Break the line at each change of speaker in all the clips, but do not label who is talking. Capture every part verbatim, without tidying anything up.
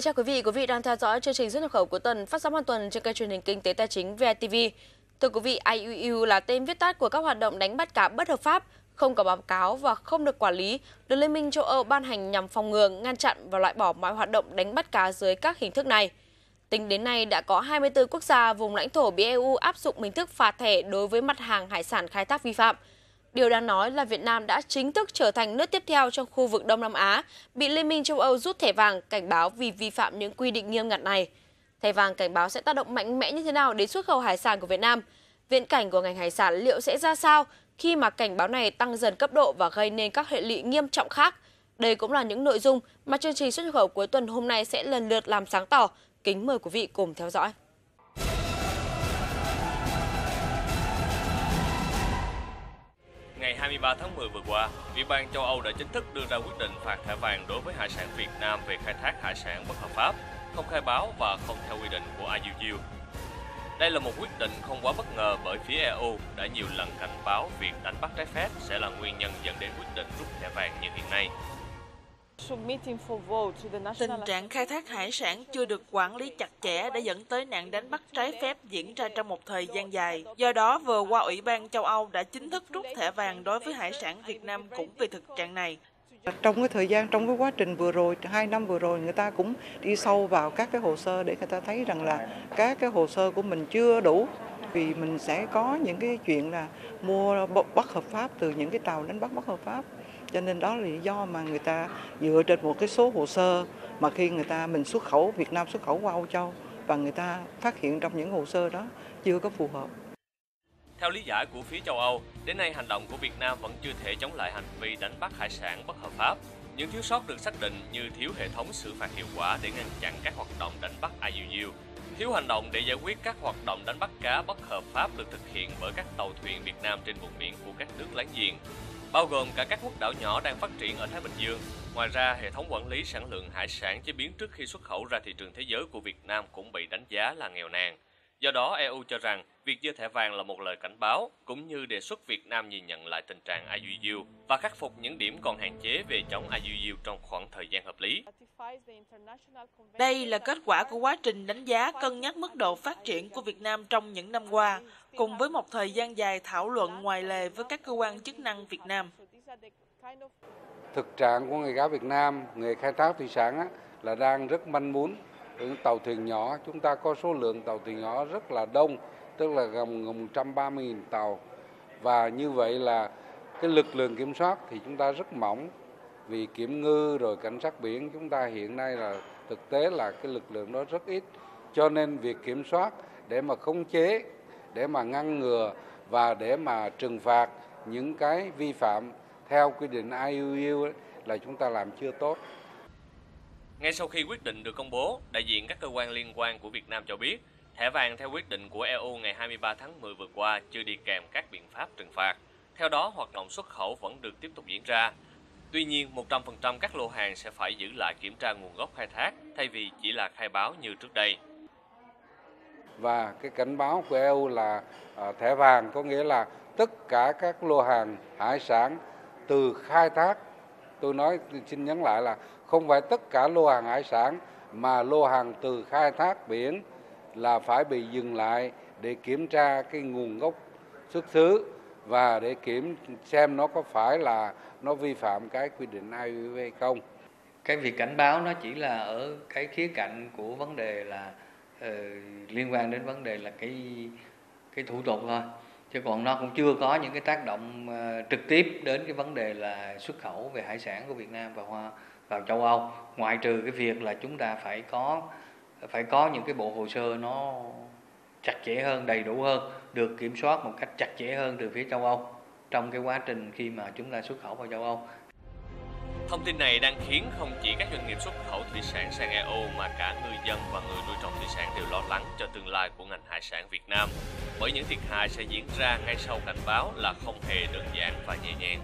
chào quý vị, quý vị đang theo dõi chương trình xuất nhập khẩu cuối tuần phát sóng hàng tuần trên kênh truyền hình Kinh tế Tài chính vê i tê vê. Thưa quý vị, i u u là tên viết tắt của các hoạt động đánh bắt cá bất hợp pháp, không có báo cáo và không được quản lý, được Liên minh châu Âu ban hành nhằm phòng ngừa, ngăn chặn và loại bỏ mọi hoạt động đánh bắt cá dưới các hình thức này. Tính đến nay, đã có hai mươi tư quốc gia vùng lãnh thổ bị e u áp dụng hình thức phạt thẻ đối với mặt hàng hải sản khai thác vi phạm. Điều đáng nói là Việt Nam đã chính thức trở thành nước tiếp theo trong khu vực Đông Nam Á bị Liên minh châu Âu rút thẻ vàng cảnh báo vì vi phạm những quy định nghiêm ngặt này. Thẻ vàng cảnh báo sẽ tác động mạnh mẽ như thế nào đến xuất khẩu hải sản của Việt Nam? Viễn cảnh của ngành hải sản liệu sẽ ra sao khi mà cảnh báo này tăng dần cấp độ và gây nên các hệ lụy nghiêm trọng khác? Đây cũng là những nội dung mà chương trình xuất nhập khẩu cuối tuần hôm nay sẽ lần lượt làm sáng tỏ. Kính mời quý vị cùng theo dõi.
Ngày hai mươi ba tháng mười vừa qua, Ủy ban châu Âu đã chính thức đưa ra quyết định phạt thẻ vàng đối với hải sản Việt Nam về khai thác hải sản bất hợp pháp, không khai báo và không theo quy định của i u u. Đây là một quyết định không quá bất ngờ bởi phía e u đã nhiều lần cảnh báo việc đánh bắt trái phép sẽ là nguyên nhân dẫn đến quyết định rút thẻ vàng như hiện nay.
Tình trạng khai thác hải sản chưa được quản lý chặt chẽ đã dẫn tới nạn đánh bắt trái phép diễn ra trong một thời gian dài. Do đó, vừa qua Ủy ban châu Âu đã chính thức rút thẻ vàng đối với hải sản Việt Nam cũng vì thực trạng này.
Trong cái thời gian, trong cái quá trình vừa rồi, hai năm vừa rồi, người ta cũng đi sâu vào các cái hồ sơ để người ta thấy rằng là các cái hồ sơ của mình chưa đủ. Vì mình sẽ có những cái chuyện là mua bất hợp pháp từ những cái tàu đánh bắt bất hợp pháp. Cho nên đó là lý do mà người ta dựa trên một cái số hồ sơ mà khi người ta mình xuất khẩu, Việt Nam xuất khẩu qua Âu Châu và người ta phát hiện trong những hồ sơ đó chưa có phù hợp.
Theo lý giải của phía châu Âu, đến nay hành động của Việt Nam vẫn chưa thể chống lại hành vi đánh bắt hải sản bất hợp pháp. Những thiếu sót được xác định như thiếu hệ thống xử phạt hiệu quả để ngăn chặn các hoạt động đánh bắt i u u, thiếu hành động để giải quyết các hoạt động đánh bắt cá bất hợp pháp được thực hiện bởi các tàu thuyền Việt Nam trên vùng biển của các nước láng giềng, bao gồm cả các quốc đảo nhỏ đang phát triển ở Thái Bình Dương. Ngoài ra, hệ thống quản lý sản lượng hải sản chế biến trước khi xuất khẩu ra thị trường thế giới của Việt Nam cũng bị đánh giá là nghèo nàn. Do đó, e u cho rằng việc giơ thẻ vàng là một lời cảnh báo, cũng như đề xuất Việt Nam nhìn nhận lại tình trạng i u u và khắc phục những điểm còn hạn chế về chống i u u trong khoảng thời gian hợp lý.
Đây là kết quả của quá trình đánh giá cân nhắc mức độ phát triển của Việt Nam trong những năm qua, cùng với một thời gian dài thảo luận ngoài lề với các cơ quan chức năng Việt Nam.
Thực trạng của nghề cá Việt Nam, nghề khai thác thủy sản á, là đang rất manh mún. Những tàu thuyền nhỏ, chúng ta có số lượng tàu thuyền nhỏ rất là đông, tức là gần một trăm ba mươi nghìn tàu. Và như vậy là cái lực lượng kiểm soát thì chúng ta rất mỏng, vì kiểm ngư rồi cảnh sát biển chúng ta hiện nay là thực tế là cái lực lượng đó rất ít. Cho nên việc kiểm soát để mà khống chế, để mà ngăn ngừa và để mà trừng phạt những cái vi phạm theo quy định i u u ấy, là chúng ta làm chưa tốt.
Ngay sau khi quyết định được công bố, đại diện các cơ quan liên quan của Việt Nam cho biết, thẻ vàng theo quyết định của e u ngày hai mươi ba tháng mười vừa qua chưa đi kèm các biện pháp trừng phạt. Theo đó, hoạt động xuất khẩu vẫn được tiếp tục diễn ra. Tuy nhiên, một trăm phần trăm các lô hàng sẽ phải giữ lại kiểm tra nguồn gốc khai thác, thay vì chỉ là khai báo như trước đây.
Và cái cảnh báo của e u là uh, thẻ vàng có nghĩa là tất cả các lô hàng hải sản từ khai thác, tôi nói xin nhấn lại là không phải tất cả lô hàng hải sản mà lô hàng từ khai thác biển là phải bị dừng lại để kiểm tra cái nguồn gốc xuất xứ và để kiểm xem nó có phải là nó vi phạm cái quy định i u u hay không.
Cái việc cảnh báo nó chỉ là ở cái khía cạnh của vấn đề là uh, liên quan đến vấn đề là cái cái thủ tục thôi, chứ còn nó cũng chưa có những cái tác động uh, trực tiếp đến cái vấn đề là xuất khẩu về hải sản của Việt Nam vào hoa vào châu Âu, ngoại trừ cái việc là chúng ta phải có phải có những cái bộ hồ sơ nó chặt chẽ hơn, đầy đủ hơn, được kiểm soát một cách chặt chẽ hơn từ phía châu Âu trong cái quá trình khi mà chúng ta xuất khẩu vào châu Âu.
Thông tin này đang khiến không chỉ các doanh nghiệp xuất khẩu thủy sản sang e u mà cả ngư dân và người nuôi trồng thủy sản đều lo lắng cho tương lai của ngành hải sản Việt Nam, bởi những thiệt hại sẽ diễn ra ngay sau cảnh báo là không hề đơn giản và nhẹ nhàng.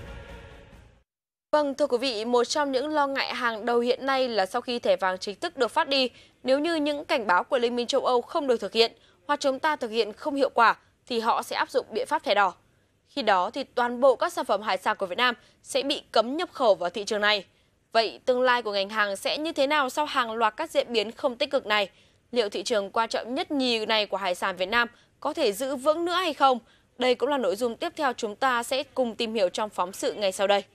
Vâng, thưa quý vị, một trong những lo ngại hàng đầu hiện nay là sau khi thẻ vàng chính thức được phát đi, nếu như những cảnh báo của Liên minh châu Âu không được thực hiện hoặc chúng ta thực hiện không hiệu quả thì họ sẽ áp dụng biện pháp thẻ đỏ. Khi đó thì toàn bộ các sản phẩm hải sản của Việt Nam sẽ bị cấm nhập khẩu vào thị trường này. Vậy tương lai của ngành hàng sẽ như thế nào sau hàng loạt các diễn biến không tích cực này? Liệu thị trường quan trọng nhất nhì này của hải sản Việt Nam có thể giữ vững nữa hay không? Đây cũng là nội dung tiếp theo chúng ta sẽ cùng tìm hiểu trong phóng sự ngay sau đây.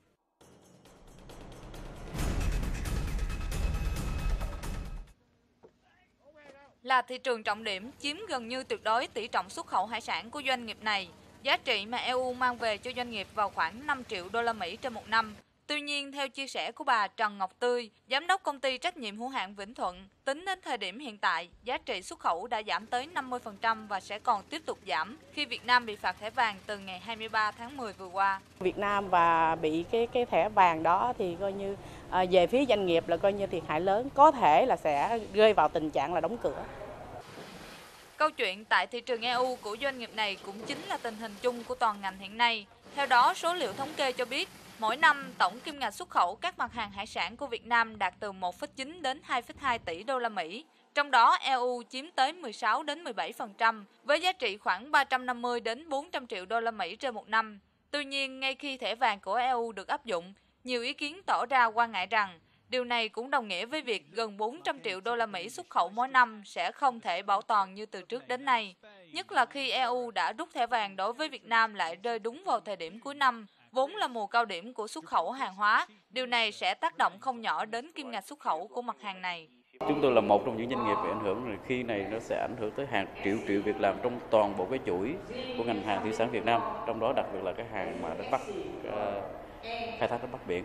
Là thị trường trọng điểm, chiếm gần như tuyệt đối tỷ trọng xuất khẩu hải sản của doanh nghiệp này. Giá trị mà e u mang về cho doanh nghiệp vào khoảng năm triệu đô la Mỹ trên một năm. Tuy nhiên, theo chia sẻ của bà Trần Ngọc Tươi, giám đốc công ty trách nhiệm hữu hạn Vĩnh Thuận, tính đến thời điểm hiện tại, giá trị xuất khẩu đã giảm tới năm mươi phần trăm và sẽ còn tiếp tục giảm khi Việt Nam bị phạt thẻ vàng từ ngày hai mươi ba tháng mười vừa qua.
Việt Nam và bị cái cái thẻ vàng đó thì coi như à, về phía doanh nghiệp là coi như thiệt hại lớn, có thể là sẽ rơi vào tình trạng là đóng cửa.
Câu chuyện tại thị trường e u của doanh nghiệp này cũng chính là tình hình chung của toàn ngành hiện nay. Theo đó, số liệu thống kê cho biết, mỗi năm tổng kim ngạch xuất khẩu các mặt hàng hải sản của Việt Nam đạt từ một phẩy chín đến hai phẩy hai tỷ đô la Mỹ. Trong đó, e u chiếm tới mười sáu đến mười bảy phần trăm với giá trị khoảng ba trăm năm mươi đến bốn trăm triệu đô la Mỹ trên một năm. Tuy nhiên, ngay khi thẻ vàng của e u được áp dụng, nhiều ý kiến tỏ ra quan ngại rằng điều này cũng đồng nghĩa với việc gần bốn trăm triệu đô la Mỹ xuất khẩu mỗi năm sẽ không thể bảo toàn như từ trước đến nay. Nhất là khi e u đã rút thẻ vàng đối với Việt Nam lại rơi đúng vào thời điểm cuối năm, vốn là mùa cao điểm của xuất khẩu hàng hóa. Điều này sẽ tác động không nhỏ đến kim ngạch xuất khẩu của mặt hàng này.
Chúng tôi là một trong những doanh nghiệp bị ảnh hưởng, rồi khi này nó sẽ ảnh hưởng tới hàng triệu triệu việc làm trong toàn bộ cái chuỗi của ngành hàng thủy sản Việt Nam, trong đó đặc biệt là cái hàng mà đánh bắt, uh, khai thác đánh bắt biển.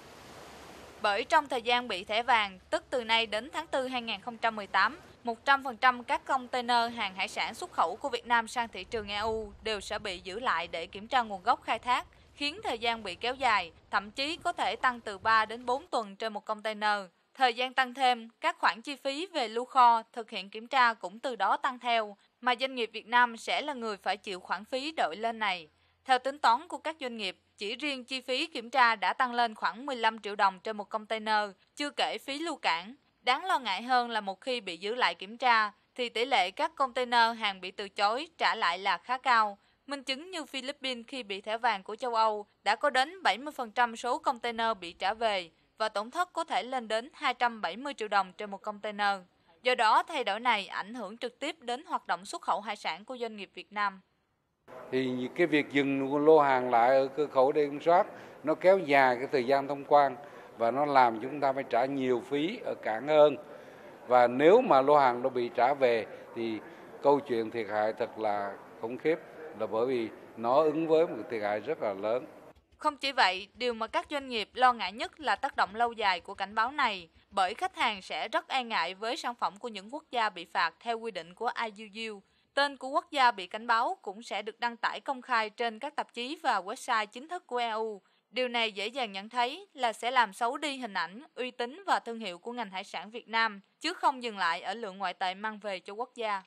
Bởi trong thời gian bị thẻ vàng, tức từ nay đến tháng tư hai nghìn không trăm mười tám, một trăm phần trăm các container hàng hải sản xuất khẩu của Việt Nam sang thị trường e u đều sẽ bị giữ lại để kiểm tra nguồn gốc khai thác, khiến thời gian bị kéo dài, thậm chí có thể tăng từ ba đến bốn tuần trên một container. Thời gian tăng thêm, các khoản chi phí về lưu kho, thực hiện kiểm tra cũng từ đó tăng theo, mà doanh nghiệp Việt Nam sẽ là người phải chịu khoản phí đội lên này. Theo tính toán của các doanh nghiệp, chỉ riêng chi phí kiểm tra đã tăng lên khoảng mười lăm triệu đồng trên một container, chưa kể phí lưu cảng. Đáng lo ngại hơn là một khi bị giữ lại kiểm tra, thì tỷ lệ các container hàng bị từ chối trả lại là khá cao. Minh chứng như Philippines khi bị thẻ vàng của châu Âu đã có đến bảy mươi phần trăm số container bị trả về và tổn thất có thể lên đến hai trăm bảy mươi triệu đồng trên một container. Do đó, thay đổi này ảnh hưởng trực tiếp đến hoạt động xuất khẩu hải sản của doanh nghiệp Việt Nam.
Thì cái việc dừng lô hàng lại ở cửa khẩu để kiểm soát nó kéo dài cái thời gian thông quan và nó làm chúng ta phải trả nhiều phí ở cảng hơn. Và nếu mà lô hàng nó bị trả về thì câu chuyện thiệt hại thật là khủng khiếp, là bởi vì nó ứng với một thiệt hại rất là lớn.
Không chỉ vậy, điều mà các doanh nghiệp lo ngại nhất là tác động lâu dài của cảnh báo này, bởi khách hàng sẽ rất e ngại với sản phẩm của những quốc gia bị phạt theo quy định của i u u. Tên của quốc gia bị cảnh báo cũng sẽ được đăng tải công khai trên các tạp chí và website chính thức của e u. Điều này dễ dàng nhận thấy là sẽ làm xấu đi hình ảnh, uy tín và thương hiệu của ngành hải sản Việt Nam, chứ không dừng lại ở lượng ngoại tệ mang về cho quốc gia.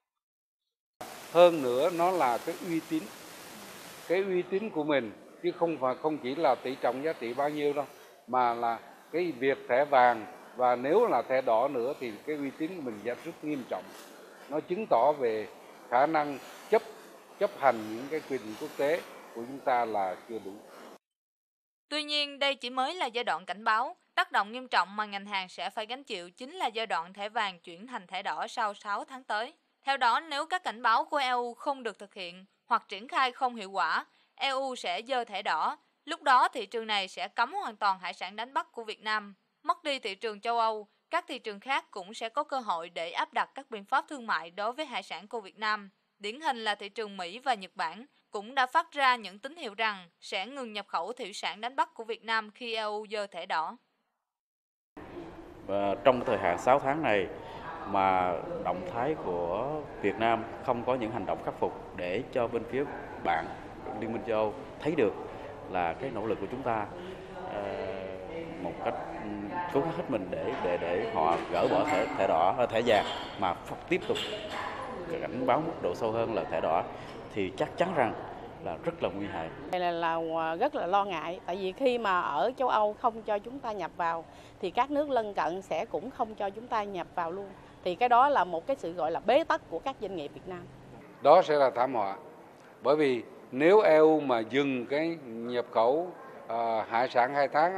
Hơn nữa nó là cái uy tín, cái uy tín của mình, chứ không phải không chỉ là tỷ trọng giá trị bao nhiêu đâu, mà là cái việc thẻ vàng và nếu là thẻ đỏ nữa thì cái uy tín của mình rất rất nghiêm trọng. Nó chứng tỏ về khả năng chấp chấp hành những cái quy định quốc tế của chúng ta là chưa đủ.
Tuy nhiên, đây chỉ mới là giai đoạn cảnh báo. Tác động nghiêm trọng mà ngành hàng sẽ phải gánh chịu chính là giai đoạn thẻ vàng chuyển thành thẻ đỏ sau sáu tháng tới. Theo đó, nếu các cảnh báo của e u không được thực hiện hoặc triển khai không hiệu quả, e u sẽ giơ thẻ đỏ. Lúc đó, thị trường này sẽ cấm hoàn toàn hải sản đánh bắt của Việt Nam. Mất đi thị trường châu Âu, các thị trường khác cũng sẽ có cơ hội để áp đặt các biện pháp thương mại đối với hải sản của Việt Nam. Điển hình là thị trường Mỹ và Nhật Bản cũng đã phát ra những tín hiệu rằng sẽ ngừng nhập khẩu thủy sản đánh bắt của Việt Nam khi e u giơ thẻ đỏ.
Và trong thời hạn sáu tháng này mà động thái của Việt Nam không có những hành động khắc phục để cho bên phía bạn Liên minh châu Âu thấy được là cái nỗ lực của chúng ta uh, một cách cố gắng hết mình để để để họ gỡ bỏ thẻ thẻ đỏ thẻ vàng mà tiếp tục cảnh báo mức độ sâu hơn là thẻ đỏ thì chắc chắn rằng là rất là nguy hại.
Đây là, là rất là lo ngại, tại vì khi mà ở châu Âu không cho chúng ta nhập vào thì các nước lân cận sẽ cũng không cho chúng ta nhập vào luôn. Thì cái đó là một cái sự gọi là bế tắc của các doanh nghiệp Việt Nam.
Đó sẽ là thảm họa. Bởi vì nếu e u mà dừng cái nhập khẩu uh, hải sản khai thác á,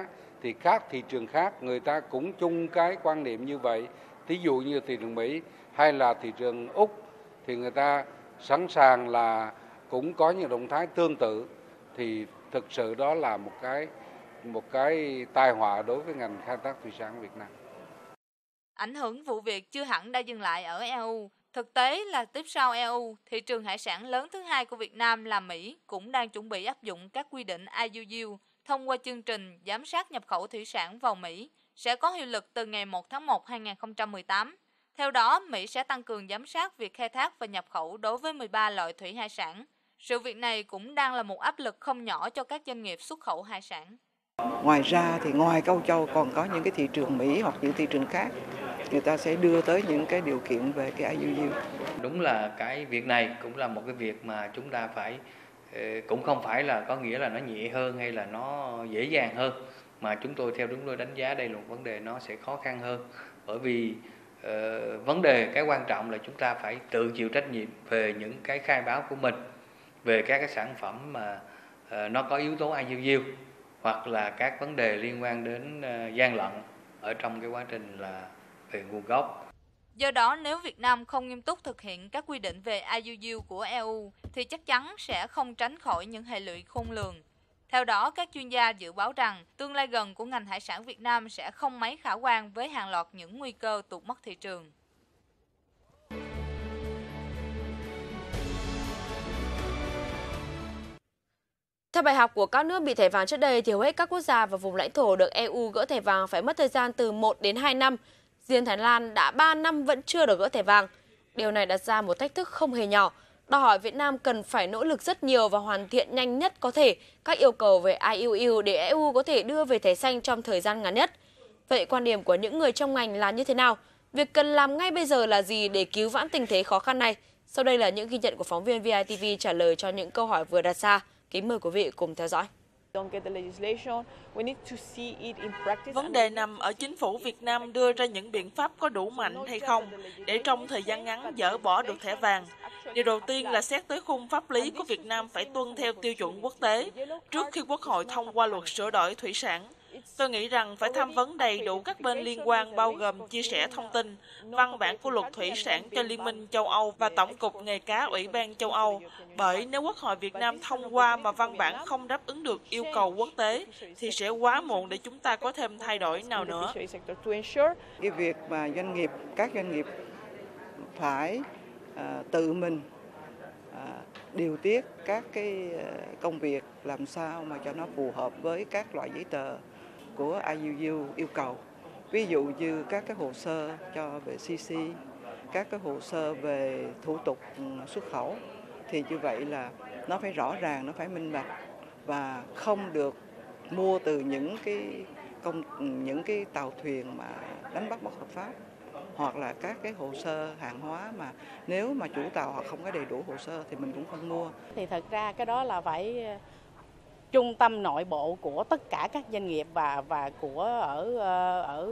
thì các thị trường khác người ta cũng chung cái quan niệm như vậy. Thí dụ như thị trường Mỹ hay là thị trường Úc thì người ta sẵn sàng là cũng có những động thái tương tự, thì thực sự đó là một cái một cái tai họa đối với ngành khai thác thủy sản Việt Nam.
Ảnh hưởng vụ việc chưa hẳn đã dừng lại ở e u. Thực tế là tiếp sau e u, thị trường hải sản lớn thứ hai của Việt Nam là Mỹ cũng đang chuẩn bị áp dụng các quy định i u u thông qua chương trình giám sát nhập khẩu thủy sản vào Mỹ, sẽ có hiệu lực từ ngày một tháng một năm hai nghìn không trăm mười tám. Theo đó, Mỹ sẽ tăng cường giám sát việc khai thác và nhập khẩu đối với mười ba loại thủy hải sản. Sự việc này cũng đang là một áp lực không nhỏ cho các doanh nghiệp xuất khẩu hải sản.
Ngoài ra thì ngoài Âu Châu còn có những cái thị trường Mỹ hoặc những thị trường khác, người ta sẽ đưa tới những cái điều kiện về cái i u u.
Đúng là cái việc này cũng là một cái việc mà chúng ta phải, cũng không phải là có nghĩa là nó nhẹ hơn hay là nó dễ dàng hơn, mà chúng tôi theo chúng tôi đánh giá đây là một vấn đề nó sẽ khó khăn hơn, bởi vì uh, vấn đề cái quan trọng là chúng ta phải tự chịu trách nhiệm về những cái khai báo của mình về các cái sản phẩm mà uh, nó có yếu tố i u u hoặc là các vấn đề liên quan đến uh, gian lận ở trong cái quá trình là về nguồn gốc.
Do đó, nếu Việt Nam không nghiêm túc thực hiện các quy định về i u u của e u thì chắc chắn sẽ không tránh khỏi những hệ lụy khôn lường. Theo đó, các chuyên gia dự báo rằng tương lai gần của ngành hải sản Việt Nam sẽ không mấy khả quan với hàng loạt những nguy cơ tụt mất thị trường.
Theo bài học của các nước bị thẻ vàng trước đây thì hầu hết các quốc gia và vùng lãnh thổ được e u gỡ thẻ vàng phải mất thời gian từ một đến hai năm. Riêng Thái Lan đã ba năm vẫn chưa được gỡ thẻ vàng. Điều này đặt ra một thách thức không hề nhỏ, đòi hỏi Việt Nam cần phải nỗ lực rất nhiều và hoàn thiện nhanh nhất có thể các yêu cầu về i u u để e u có thể đưa về thẻ xanh trong thời gian ngắn nhất. Vậy quan điểm của những người trong ngành là như thế nào? Việc cần làm ngay bây giờ là gì để cứu vãn tình thế khó khăn này? Sau đây là những ghi nhận của phóng viên vê i tê vê trả lời cho những câu hỏi vừa đặt ra. Kính mời quý vị cùng theo dõi.
Vấn đề nằm ở chính phủ Việt Nam đưa ra những biện pháp có đủ mạnh hay không để trong thời gian ngắn dỡ bỏ được thẻ vàng. Điều đầu tiên là xét tới khung pháp lý của Việt Nam phải tuân theo tiêu chuẩn quốc tế trước khi Quốc hội thông qua luật sửa đổi thủy sản. Tôi nghĩ rằng phải tham vấn đầy đủ các bên liên quan bao gồm chia sẻ thông tin, văn bản của luật thủy sản cho Liên minh châu Âu và Tổng cục Nghề cá Ủy ban châu Âu. Bởi nếu Quốc hội Việt Nam thông qua mà văn bản không đáp ứng được yêu cầu quốc tế thì sẽ quá muộn để chúng ta có thêm thay đổi nào nữa.
Cái việc mà doanh nghiệp, các doanh nghiệp phải uh, tự mình uh, điều tiết các cái uh, công việc làm sao mà cho nó phù hợp với các loại giấy tờ của i u u yêu cầu. Ví dụ như các cái hồ sơ cho về xê xê, các cái hồ sơ về thủ tục xuất khẩu thì như vậy là nó phải rõ ràng, nó phải minh bạch và không được mua từ những cái công những cái tàu thuyền mà đánh bắt bất hợp pháp, hoặc là các cái hồ sơ hàng hóa mà nếu mà chủ tàu họ không có đầy đủ hồ sơ thì mình cũng không mua.
Thì thật ra cái đó là phải trung tâm nội bộ của tất cả các doanh nghiệp và và của ở ở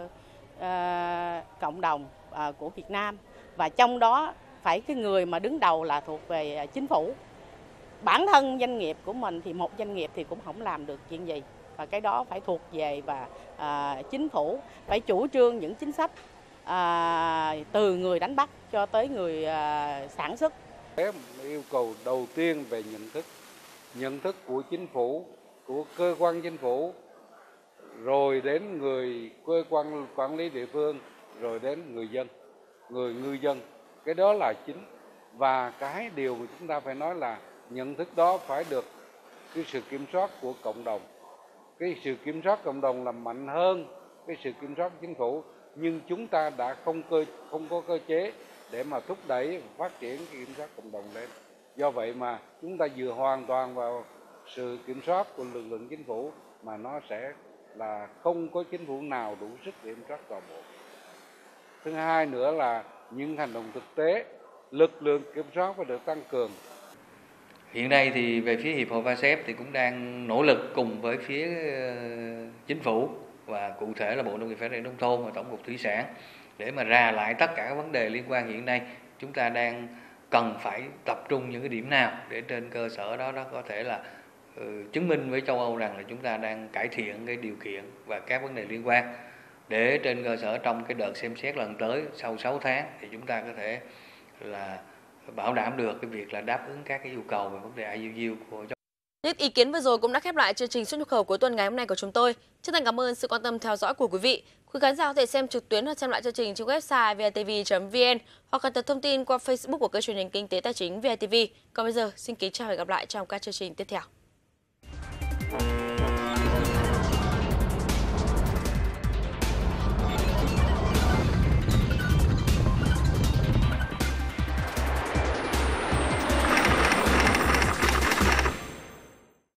uh, cộng đồng uh, của Việt Nam, và trong đó phải cái người mà đứng đầu là thuộc về chính phủ. Bản thân doanh nghiệp của mình thì một doanh nghiệp thì cũng không làm được chuyện gì, và cái đó phải thuộc về và uh, chính phủ phải chủ trương những chính sách uh, từ người đánh bắt cho tới người uh, sản xuất.
Yêu cầu đầu tiên về nhận thức nhận thức của chính phủ, của cơ quan chính phủ, rồi đến người cơ quan quản lý địa phương, rồi đến người dân, người ngư dân. Cái đó là chính. Và cái điều mà chúng ta phải nói là nhận thức đó phải được cái sự kiểm soát của cộng đồng. Cái sự kiểm soát cộng đồng là mạnh hơn cái sự kiểm soát của chính phủ, nhưng chúng ta đã không cơ không có cơ chế để mà thúc đẩy phát triển cái kiểm soát cộng đồng lên. Do vậy mà chúng ta dựa hoàn toàn vào sự kiểm soát của lực lượng chính phủ mà nó sẽ là không có chính phủ nào đủ sức để kiểm soát toàn bộ. Thứ hai nữa là những hành động thực tế, lực lượng kiểm soát phải được tăng cường.
Hiện nay thì về phía Hiệp hội vê a ét e pê thì cũng đang nỗ lực cùng với phía chính phủ và cụ thể là Bộ Nông nghiệp Phát triển Nông thôn và Tổng cục Thủy sản để mà rà lại tất cả các vấn đề liên quan hiện nay. Chúng ta đang cần phải tập trung những cái điểm nào để trên cơ sở đó nó có thể là chứng minh với châu Âu rằng là chúng ta đang cải thiện cái điều kiện và các vấn đề liên quan, để trên cơ sở trong cái đợt xem xét lần tới sau sáu tháng thì chúng ta có thể là bảo đảm được cái việc là đáp ứng các cái yêu cầu về vấn đề i u u của châu Âu.
Những ý kiến vừa rồi cũng đã khép lại chương trình xuất nhập khẩu cuối tuần ngày hôm nay của chúng tôi. Chân thành cảm ơn sự quan tâm theo dõi của quý vị. Quý khán giả có thể xem trực tuyến hoặc xem lại chương trình trên website vê a tê vê chấm vê en hoặc cập nhật thông tin qua Facebook của kênh truyền hình kinh tế tài chính vê a tê vê. Còn bây giờ, xin kính chào và hẹn gặp lại trong các chương trình tiếp theo.